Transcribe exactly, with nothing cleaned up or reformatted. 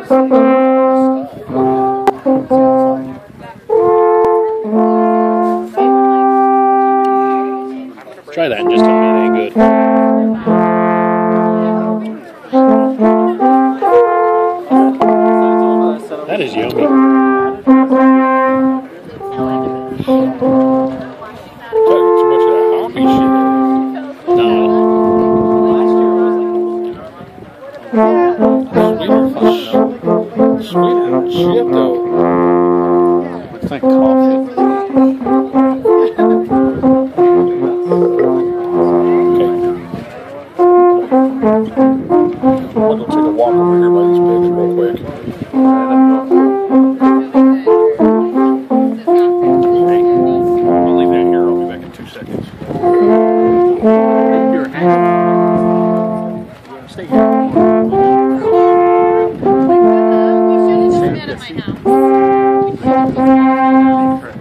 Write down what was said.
Try that and just tell me it ain't good. That is yummy. Too much of that hoppy shit. No. Sweet as shit though. It's like coffee. I'm gonna take a walk over here by these pigs real quick. I'll leave that here. I'll be back in two seconds. Stay here. We should have just been at my house.